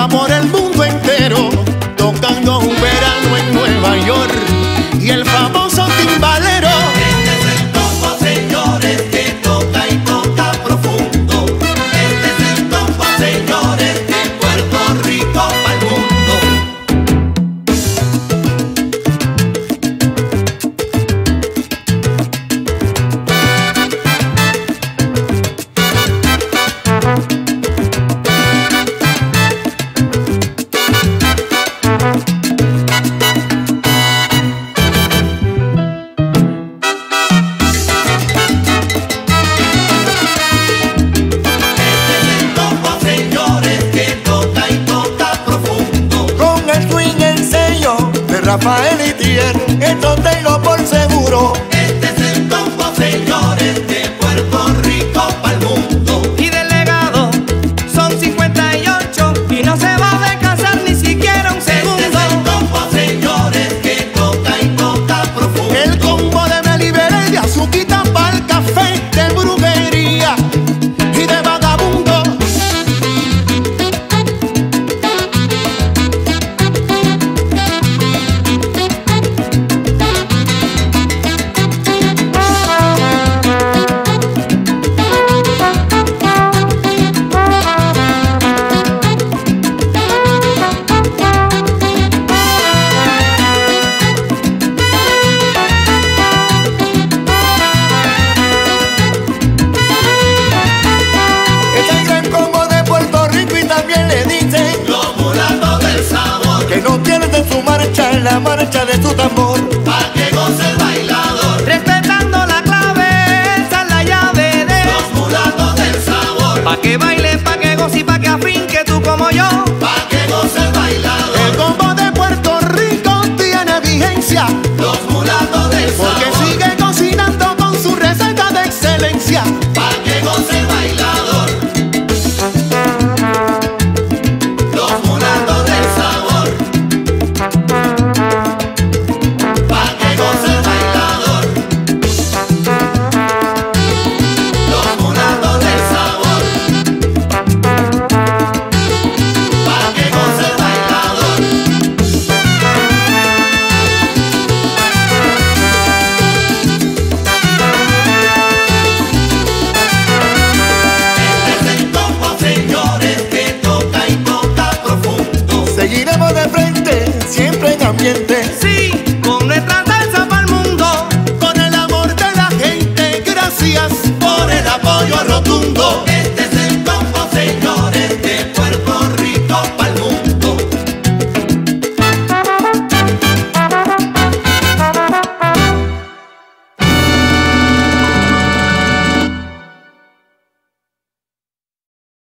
va por el mundo entero, tocando un verano en Nueva York. Y el famoso timbalero, este es el combo, señores, que toca y toca profundo. Este es el combo, señores, de Puerto Rico pa'l mundo. Rafael Itier, esto tengo por seguro. Este es el combo, señores, de Puerto Rico pa'l mundo. Y delegado son 58 y no se va a descansar ni siquiera un segundo. Este es el combo, señores, que toca y toca profundo. El combo de Melibere, de azuquita pa'l café, de brujería y de vagabundo. Los mulatos del sabor, que no pierden su marcha en la marcha de su tambor.